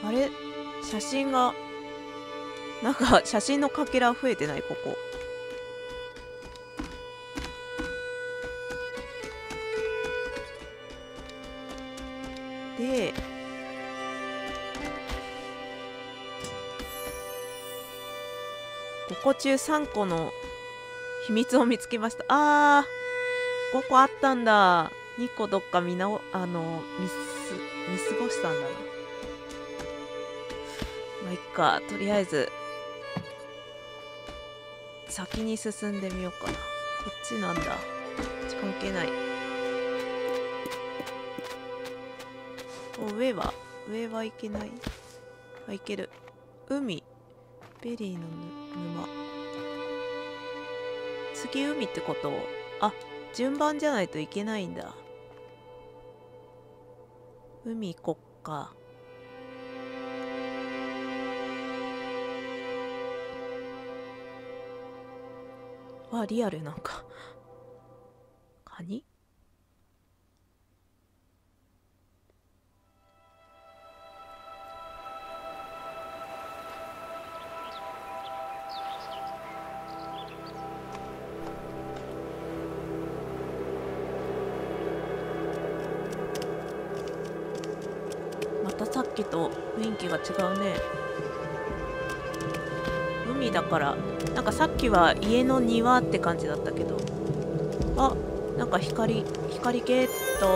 あれ、写真がなんか写真のかけら増えてない？ここで、5個中3個の秘密を見つけました。5個あったんだ。2個どっか見過ごしたんだな。まあいっか、とりあえず先に進んでみようかな。こっちなんだ。こっち関係ない。上はいけない。いける。海、ベリーの沼。次海ってこと？順番じゃないといけないんだ。海行こっか。リアルなんか。カニ？またさっきと雰囲気が違うね。海だから、なんかさっきは家の庭って感じだったけど、なんか光ゲット。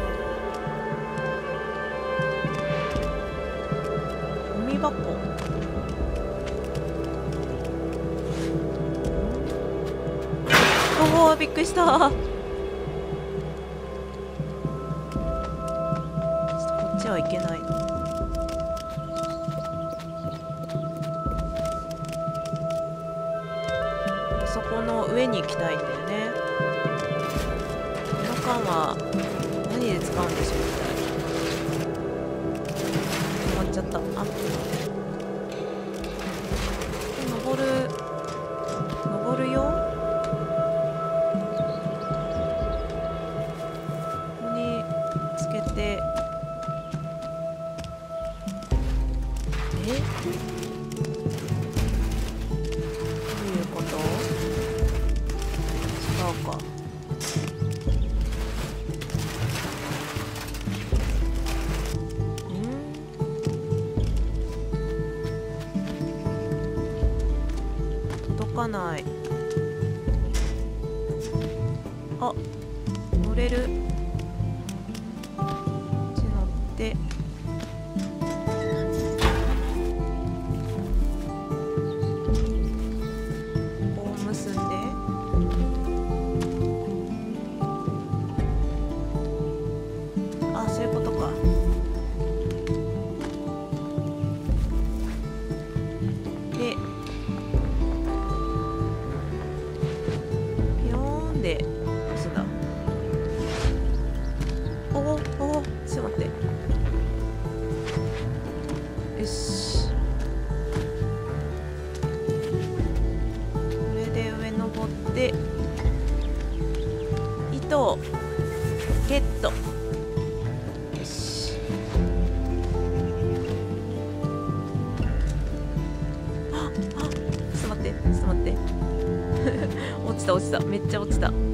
ゴミ箱。びっくりした。ちょっとこっちはいけないの。そこの上に行きたいんだよね。この缶は何で使うんでしょうみたいな。止まっちゃった。登るよ。ここにつけて、どういうこと？違うか。届かない。乗れる。こっち乗って。こう結んで。そういうことか。で、ピヨーンで押すんだ。ちょっと待って。よし。これで上登って糸をゲット。よし。ちょっと待って。落ちた。めっちゃ落ちた。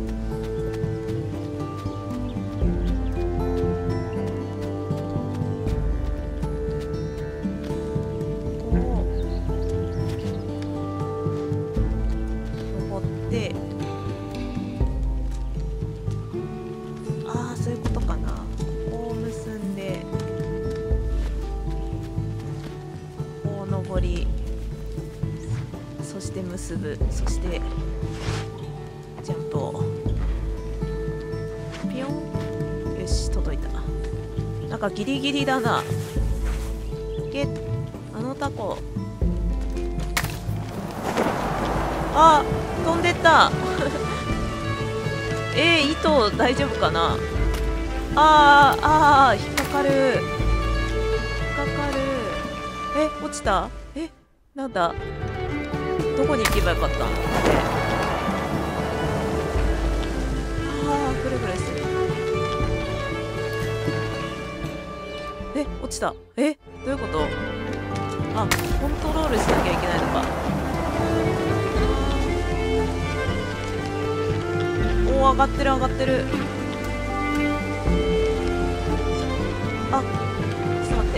そういうことかな。こう結んで、こう登り、そして結ぶ、そしてジャンプをピヨン。よし、届いた。なんかギリギリだな。あのタコ。飛んでった糸大丈夫かな。引っかかる。落ちた。なんだ、どこに行けばよかったん？ぐるぐるしてる。落落ちた。え、どういうこと？あ、コントロールしなきゃいけないのか。おお、上がってる上がってる。あ、ちょっと待って。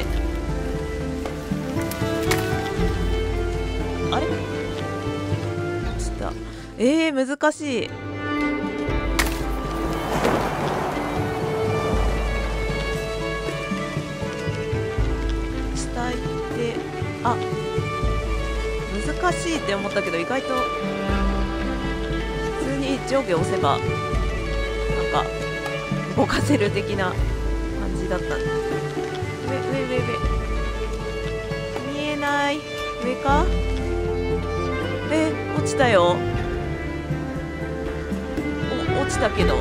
あれ？落ちた。難しい。下行って、あ、難しいって思ったけど意外と普通に上下押せばなんか動かせる的な感じだった。上見えない。上か？落ちたよ。落ちたけど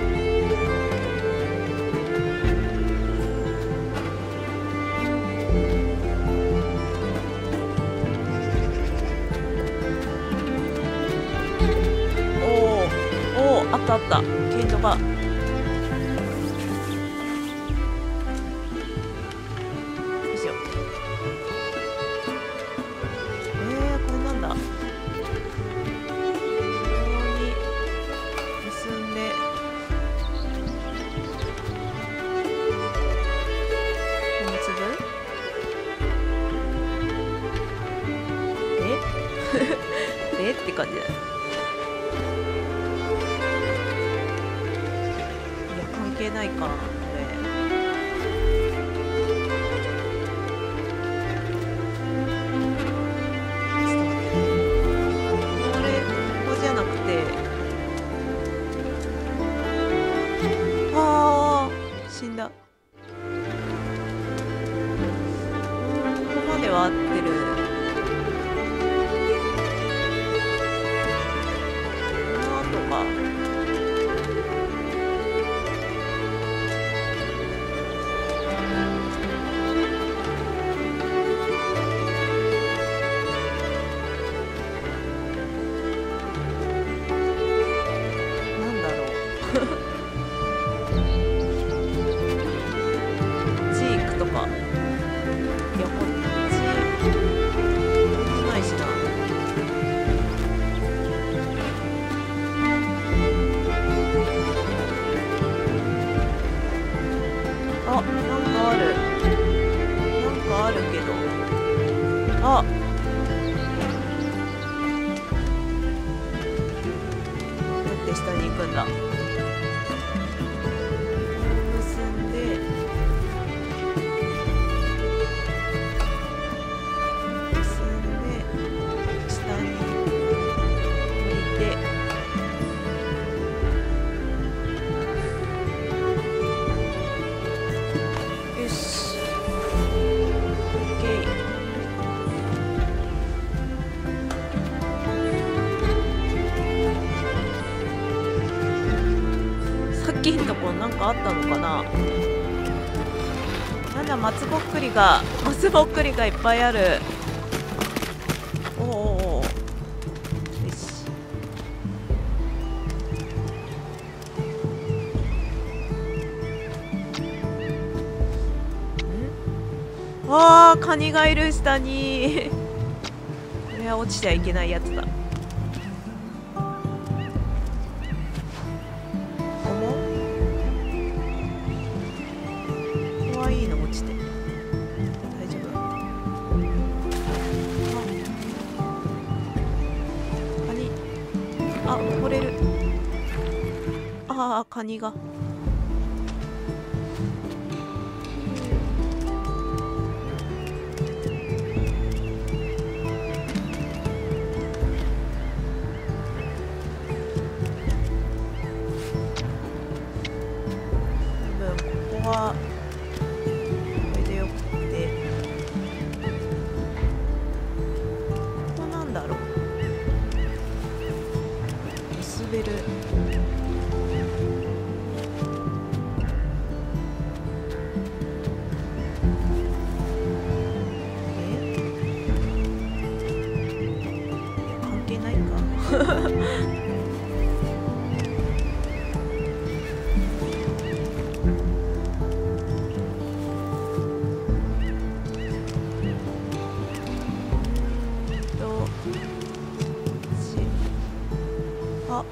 あったあった。毛糸が。よいしょ。これなんだ。ここに結んで。この粒？って感じだよ。関係ないかこれ。ちょっと待って、これここじゃなくて、死んだ。ここまでは合ってる。この後か。チークとか。いや、こっちないしな。あ、なんかある。なんかあるけど。あ、どうやって下に行くんだ。さっきのとこなんかあったのかな。なんだ、松ぼっくりがいっぱいある。おお、よし。カニがいる下に。これは落ちちゃいけないやつだ。いいの落ちて大丈夫？カニ、登れる。カニが。多分ここは滑る。関係ないか。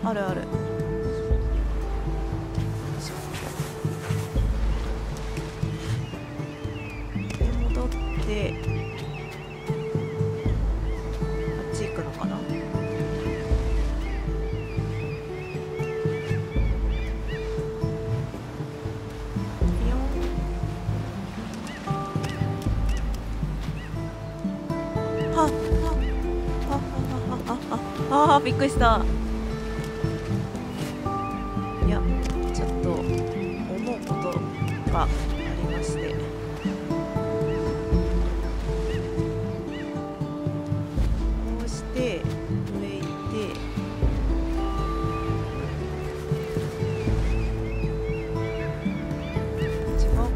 あるある。で戻ってあっち行くのかな。びっくりした。いや、ちょっと思うことがありまして、こうして上行って違うか。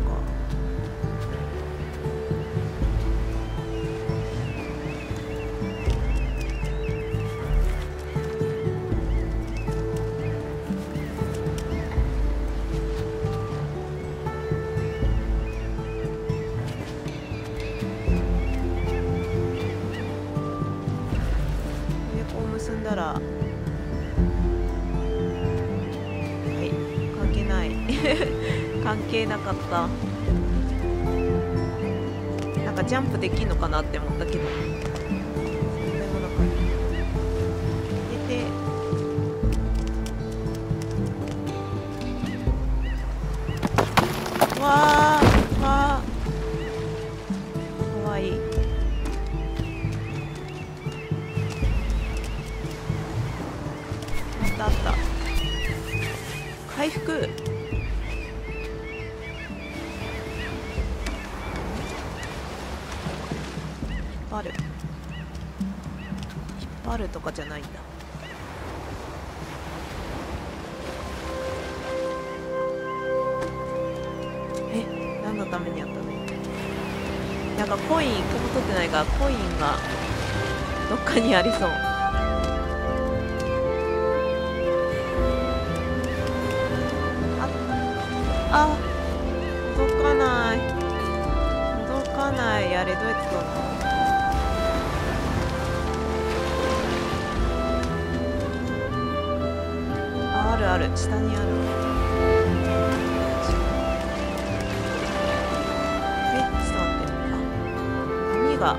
結んだら、はい、関係ない関係なかった。なんかジャンプできんのかなって思ったけど、そうでもなかった。出て、わーわー、かわいい。あった。回復。引っ張るとかじゃないんだ。何のためにやったの。なんかコイン1個も取ってないから、コインがどっかにありそう。あ、届かない。届かない。あれどうやって取るの。あるある、下にある。ちょっと待って。波が。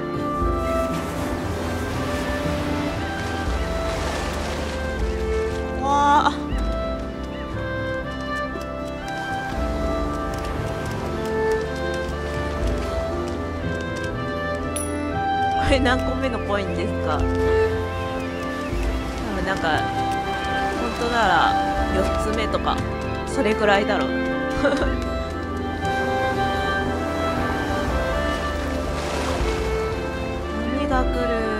わあ。これ何個目のコインですか。多分なんか本当なら4つ目とかそれぐらいだろう。波が来る。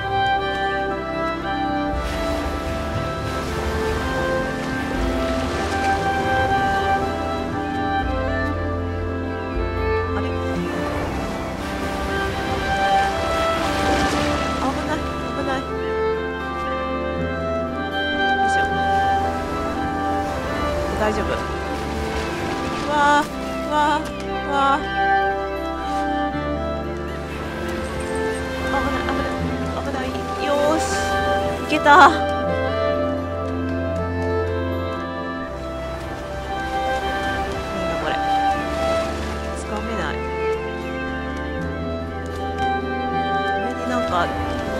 大丈夫。わーわーわー、危ない。よーし、いけた。なんだこれ、つかめない。上になんか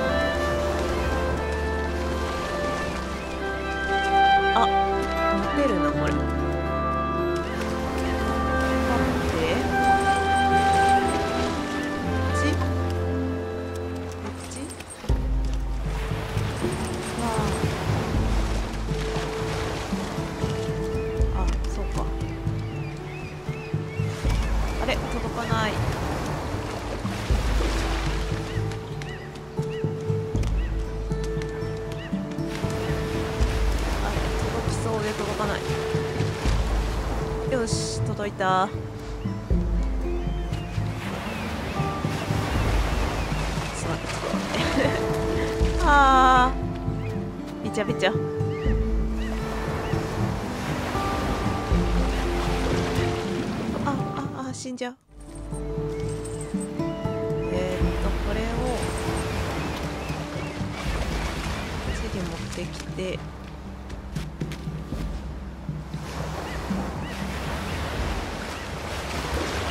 持てるなこれ。届かない。届きそうで届かない。よし、届いた。ちょっと待ってあー、びちゃびちゃ。死んじゃう。これをこっちに持ってきて、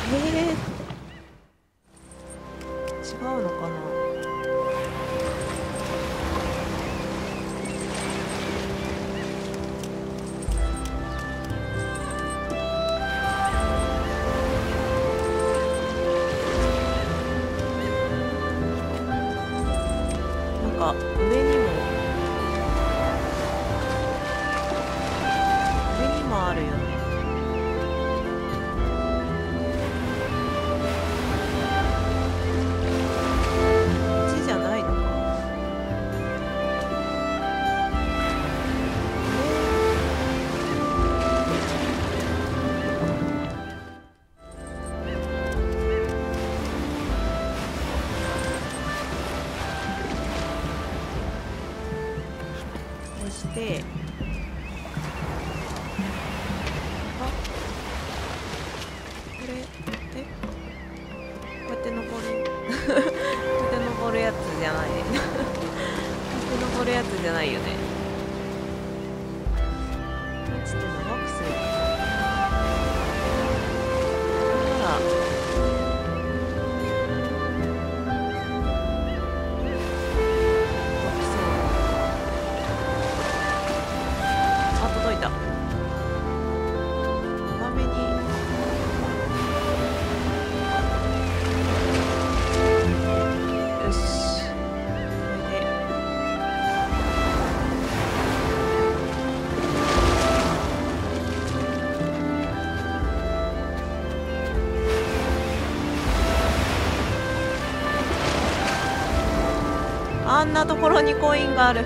違うのかな。なんか上にもあるよね。で、あ、これこうやって登るこうやって登るやつじゃないこうやって登るやつじゃないよね。ちょっと長くするほら。あんなところにコインがある。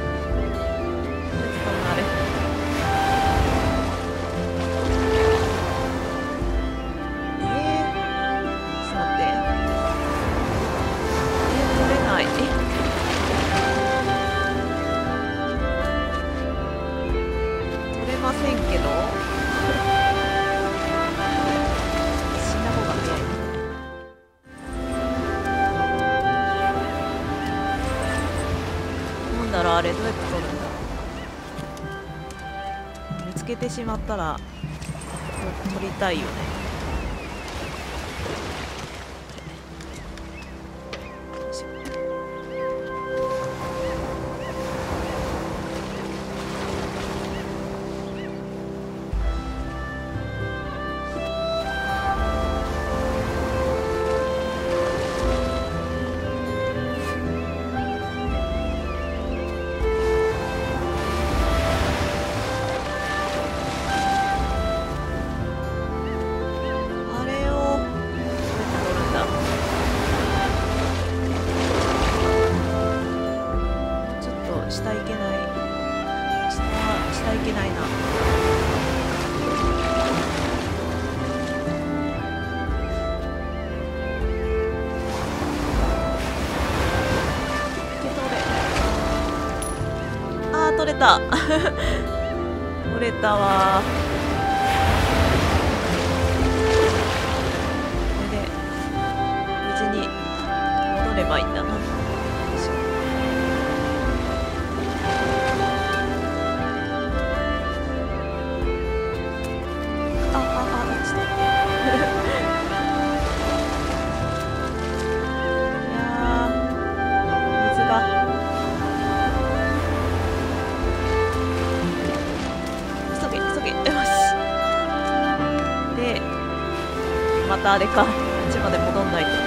あれどうやって取るんだ。見つけてしまったら取りたいよね。取れた取れたわ。これで無事に戻ればいいんだな。またあれか、こっちまで戻んないと。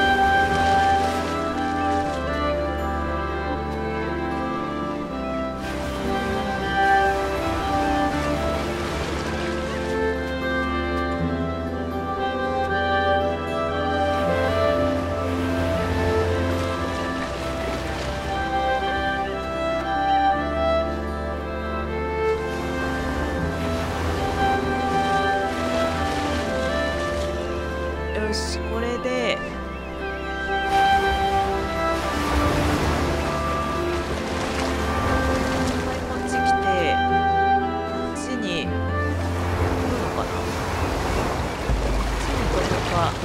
よし、これでこっち来て、こっちに来るのかな。こっちに飛ぶか。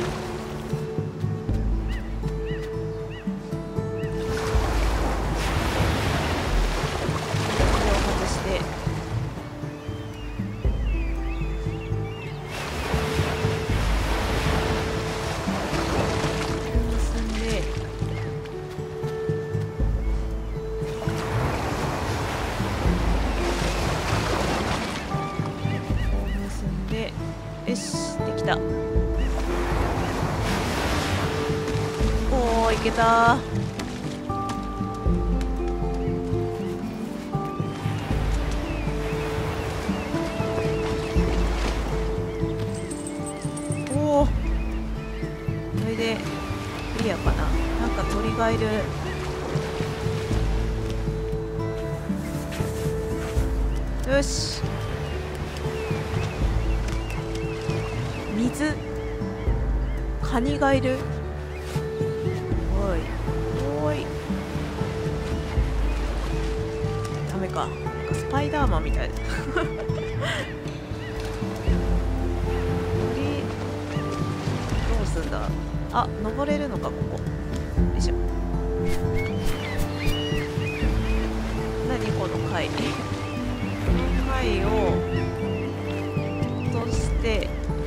これを外して。 来た。おー、いけたー。おー、それでクリアかな。なんか鳥がいる。よし、水、カニがいる。おいおい、ダメか。なんかスパイダーマンみたい。鳥、どうすんだ。あ、登れるのか、ここ。よいしょ。何この貝。この貝を落として、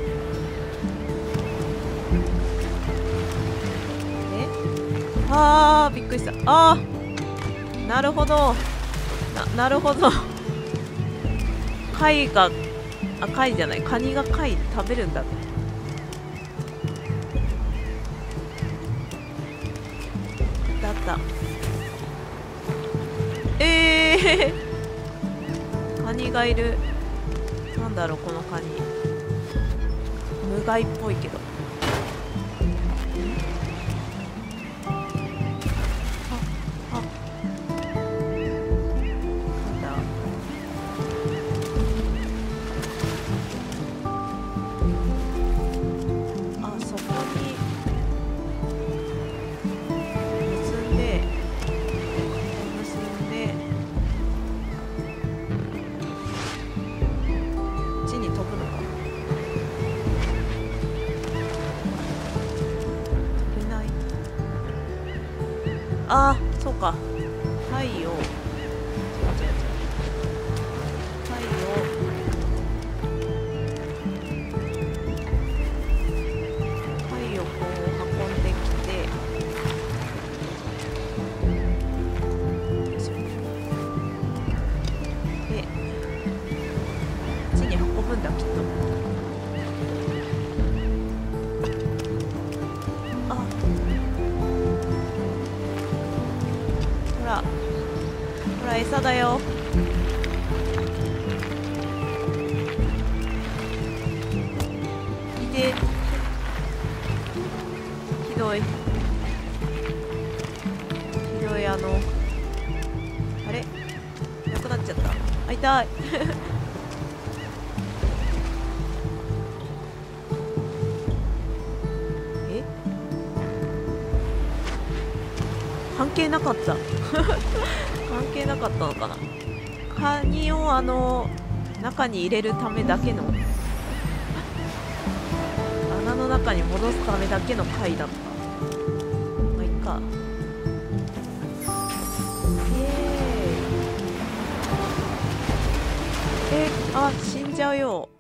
あー、びっくりした。あー、なるほど。なるほど。貝が、あ、貝じゃない、カニが貝食べるんだ。だった。カニがいる。なんだろう、このカニ。無害っぽいけど。ああ、そうか。太陽。違う違う違う。太陽。太陽こう運んできて。よいしょ。で、こっちに運ぶんだ、きっと。あ、ほら、ほら、餌だよ。いて。ひどい。ひどい、あれなくなっちゃった。あ、痛い。え、関係なかった。関係なかったのかな。カニを中に入れるためだけの、穴の中に戻すためだけの貝だった。まあいっか。イエーイ。あ、死んじゃうよ。